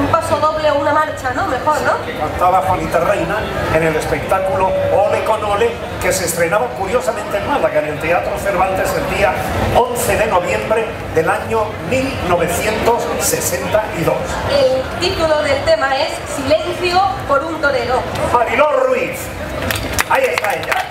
paso doble o una marcha, ¿no? Mejor, ¿no? Que cantaba Juanita Reina en el espectáculo Ole con Ole, que se estrenaba curiosamente en Málaga, en el Teatro Cervantes, el día 11 de noviembre del año 1962. El título del tema es Silencio por un torero. Mariló Ruiz. Ahí está ella.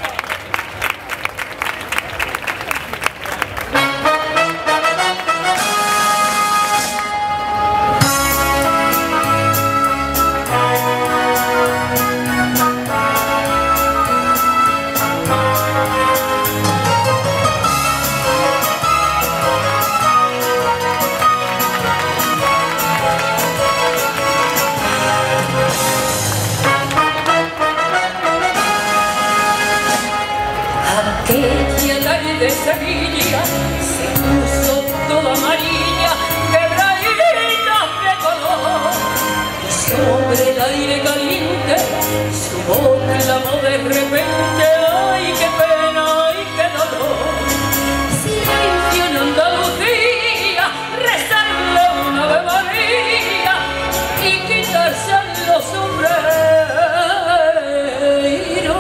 Aquella tarde de Sevilla se puso toda amarilla, quebraditas de color, y sobre el aire caliente su voz clamó de repente: ¡ay, qué pena, ay, qué dolor! Silencio en Andalucía, rezarle una Ave María y quitarse los sombreros.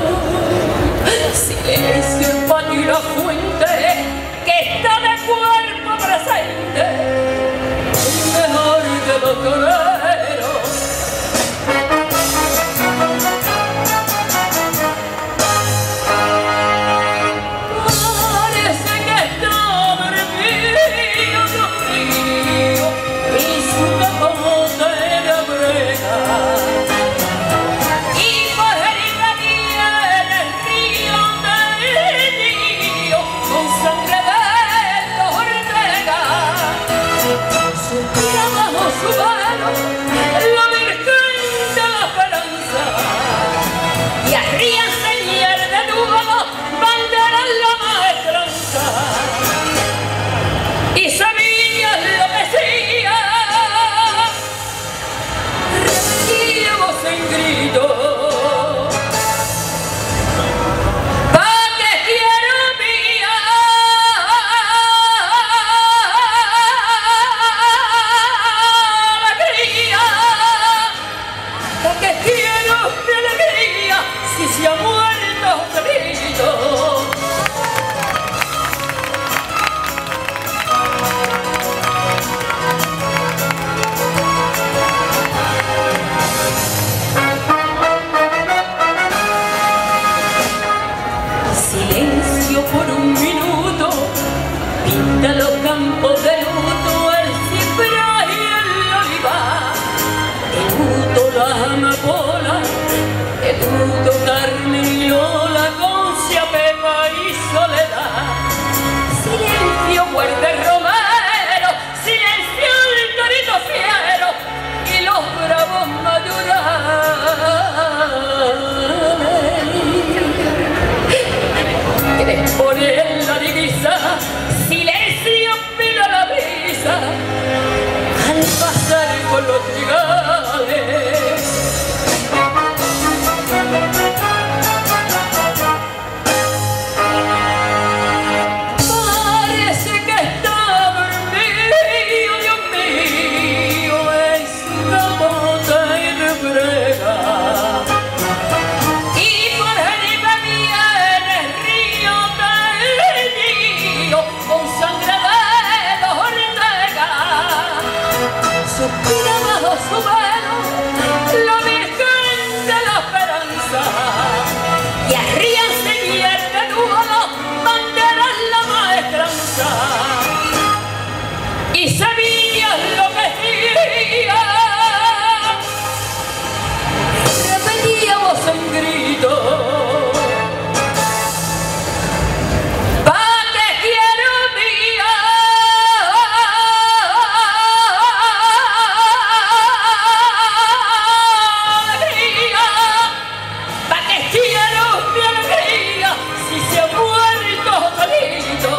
Silencio en Patio y la Fuente, que está de cuerpo presente, el mejor de los toreros. Parece que está dormido, Dios mío, y su capote de brega. La Virgen de la Esperanza, y arriba señor de nuevo banderas la maestranza, y Sevilla enloquecía, repetía voz en grito: ¿pa' qué quiero mía? Que quiero mi alegría si se ha muerto Felido. Silencio por un minuto, pinta los campos de luto, el ciprés y el olivar, el luto la amapola, el luto Carmen y Lola, Concia, Pepa y Soledad. Silencio Huerta Romero, silencio el torito fiero y los bravos mayorales. Que ponen la divisa, silencio pila la brisa al pasar por los trigales. Parece que está dormido, Dios mío, en su capote y rebrega. Y por Felipe viene río teñido con sangre de los Ortega. Suspira bajo su velo la Virgen de la Esperanza, y arriba señor de nuevo banderas la maestranza, y Sevilla enloquecía, repetía voz en grito: ¿pa' qué quiero mía? ¿Pa' qué quiero mi alegría si se ha muerto Felido?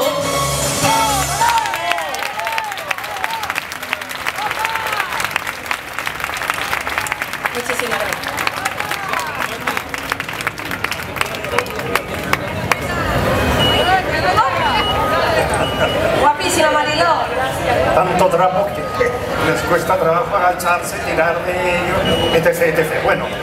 Muchísimas gracias. Guapísima, Mariló. Tanto trapo que les cuesta trabajo. abajo, agacharse, tirar de ello, etc, etc. Bueno.